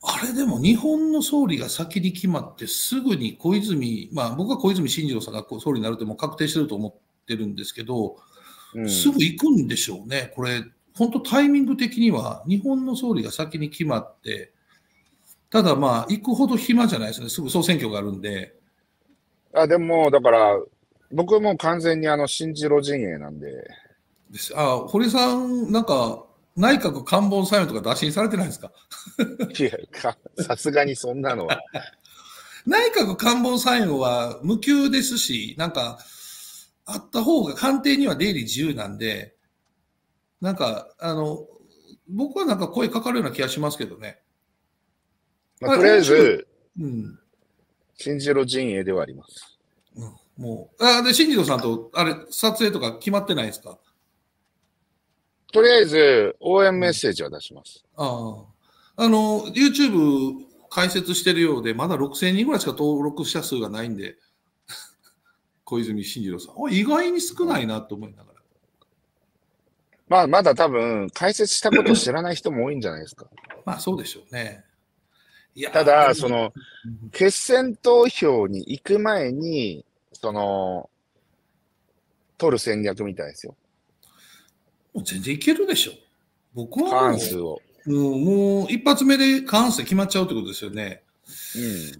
あれでも日本の総理が先に決まってすぐに小泉、まあ僕は小泉進次郎さんが総理になるってもう確定してると思ってるんですけど、すぐ行くんでしょうね。これ、本当タイミング的には日本の総理が先に決まって、ただまあ行くほど暇じゃないですね。すぐ総選挙があるんで。 でも、だから、僕はもう完全に新次郎陣営なんで。 堀さん、なんか、内閣官房参与とか打診されてないですか？ いや、さすがにそんなのは。 内閣官房参与は無給ですし、なんか、あった方が官邸には出入り自由なんで、なんか、僕はなんか声かかるような気がしますけどね。 まあ、とりあえ面白い。 ず、 うん。 新次郎陣営ではあります。 もう、で、新次郎さんと、あれ、撮影とか決まってないですか？ とりあえず、応援メッセージは出します。 YouTube 開設してるようで、まだ6000人ぐらいしか登録者数がないんで、小泉進次郎さん。意外に少ないなと思いながら。 まあ、まだ多分、解説したこと知らない人も多いんじゃないですか。 まあ、そうでしょうね。いやー、でただ、 も、 決選投票に行く前に、取る戦略みたいですよ。 もう全然いけるでしょ。僕は過も半数を。 もう一発目で過半数決まっちゃうってことですよね。 うん。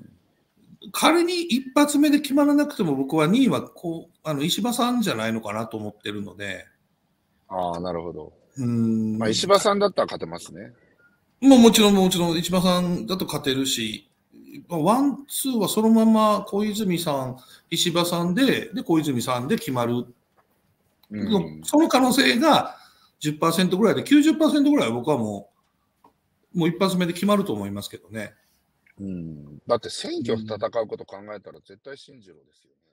仮に一発目で決まらなくても僕は2位は石破さんじゃないのかなと思ってるので、 ああ、なるほど。 うーまあ、石ん、 破さんだったら勝てますね。 もちろん石破さんだと勝てるし、ワン、ツーはそのまま小泉さん、石破さんで小泉さんで決まる。 うん。 その可能性が10%ぐらいで、90%ぐらいは僕はもう一発目で決まると思いますけどね。 うん。だって選挙戦うんうこと考えたら絶対新次郎ですよね。